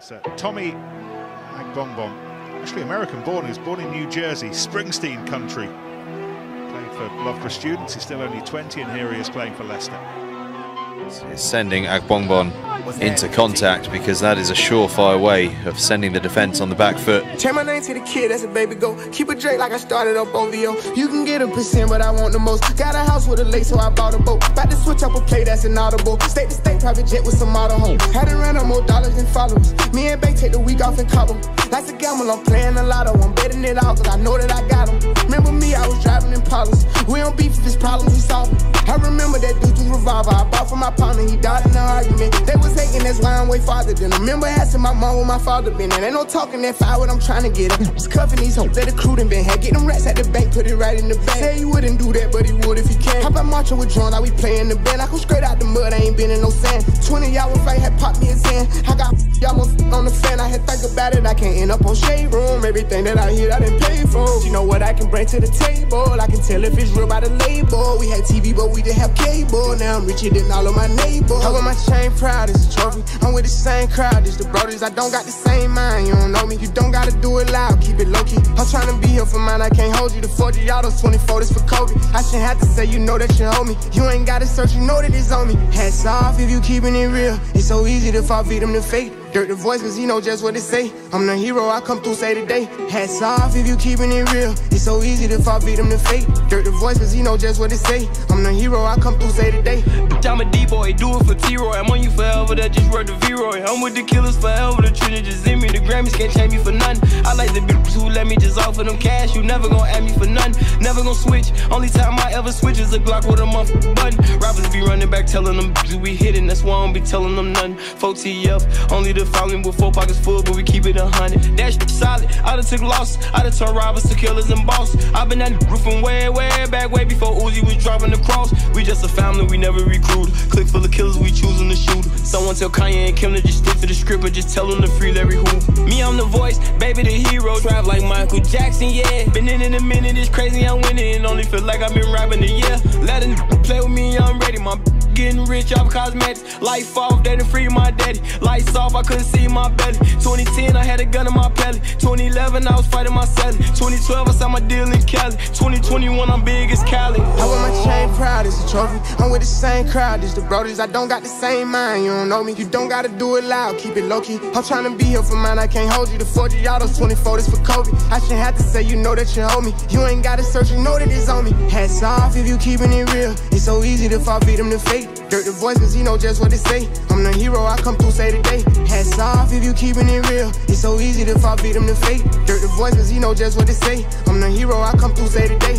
It's Tommy Agbogbon, actually American-born. He was born in New Jersey, Springsteen country. Played for Loughborough Students. He's still only 20, and here he is playing for Leicester. He's sending Agbogbon into contact because that is a surefire way of sending the defence on the back foot. Change my name to the kid, that's a baby go. Keep it Drake like I started up OVO. You can get a percent, but I want the most. Got a house with a lake, so I bought a boat. About to switch up a play, that's an audible. State to state, private jet with some auto home. Had to run up more dollars than followers. Me and Bay take the week off in Cabo. Like a gamble, I'm playing a lotto. I'm betting it all, cause I know that I got them. Remember me, I was driving in Impalas. We don't beef if it's problems, we solve them. I remember that dude through revolver. I bought for my partner, he died in the argument. They was hating, that's why I'm way farther than them. Remember asking my mom where my father been. And ain't no talking that fire, what I'm trying to get at. Just cuffing these hoes that the crew done been had. Get them rats at the bank, put it right in the bank. Say he wouldn't do that, but he would if he can. How about marching with John, like we playing the band. I come straight out the mud, I ain't been in no sand. 20 hour fight had popped me a Zan. I got almost on the fan, I had think about it. I can't end up on shade room. Everything that I hear, I done paid for. You know what I can bring to the table. I can tell if it's real by the label. We had TV, but we didn't have cable. Now I'm richer than all of my neighbors. I wear my chain proud as a trophy. I'm with the same crowd as the brothers. I don't got the same mind, you don't know me. You don't gotta do it loud, keep it low-key. I'm trying to be here for mine, I can't hold you. The 40 autos, 24, this for Kobe. I shouldn't have to say, you know that you hold me. You ain't gotta search, you know that it's on me. Hats off if you keeping it real. It's so easy to fall victim to fate. Dirt the voice, cause he know just what it say. I'm the hero, I come through, say today. Hats off if you keeping it real. It's so easy to fall victim to fate. Dirt the voice, cause he know just what it say. I'm the hero, I come through, say today. I'm a D-boy, do it for T-Roy. I'm on you forever, that just worked the V-Roy. I'm with the killers forever, the Trinity just in me. The Grammys can't change me for none. I like the bitches who let me just offer them cash. You never gon' add me for none, never gon' switch. Only time I ever switch is a Glock with a motherfucking button. Rappers be running back telling them bitches we hitting. That's why I don't be telling them none. 4TF, only the following with 4 pockets full, but we keep it 100. That shit solid, I done took loss. I done turned robbers to killers and boss. I been that roof from way back, way before Uzi was dropping the cross. We just a family, we never recruit. Click full of killers, we choosing to shoot. Someone tell Kanye and Kim to just stick to the script and just tell them to free Larry Hoover. Me, I'm the voice, baby the hero. Drive like Michael Jackson, yeah. Been in a minute, it's crazy, I'm winning. And only feel like I've been rapping a year. Let a play with me, I'm ready. My getting rich off cosmetics. Life off, they done free my daddy. Lights off, I couldn't see my belly. 2010, I had a gun in my belly. 2011, I was fighting my celly. 2012, I signed my deal in Cali. 2021, I'm big as Cali. I wear my chain proud as a trophy. I'm with the same crowd as the brothers. I don't got the same mind, you don't know me. You don't gotta do it loud, keep it low-key. I'm trying to be here for mine, I can't hold you. The 40 autos, 24, this for Kobe. I shouldn't have to say, you know that you hold me. You ain't gotta search, you know that it's on me. Hats off if you keeping it real. It's so easy to fall victim to fate. Dirt the voice, cause he know just what it say. I'm the hero, I come through, say today. Hats off if you keeping it real. It's so easy to fall victim to fate. Dirt the voice, cause he know just what it say. I'm the hero, I come through, say today.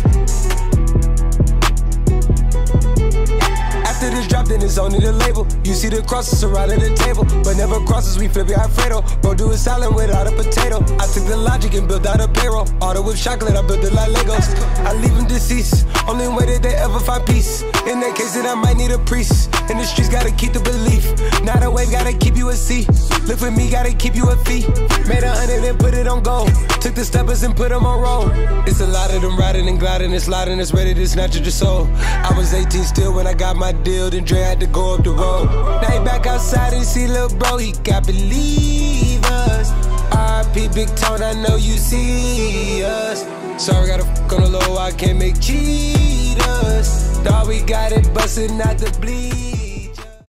After this drop, then it's only the label. You see the crosses surrounding the table, but never crosses, we flip it Alfredo. Bro, do a salad without a potato. I took the logic and built out a payroll. Auto with chocolate, I built it like Legos. I leave them deceased, only way that they ever find peace. In that case, then I might need a priest. In the streets, gotta keep the belief. Not a wave, gotta keep you a C. Live with me, gotta keep you a fee. Made 100 and put it on gold. Took the steppers and put them on roll. It's a lot of them riding and gliding and sliding. It's ready to snatch at your soul. I was 18 still when I got my deal. Then Dre had to go up the road. Now he back outside and see lil' bro, he got believers. R.I.P. Big Tone, I know you see us. Sorry, gotta fuck on the low, I can't make cheaters. Thought we got it bustin' out the bleed.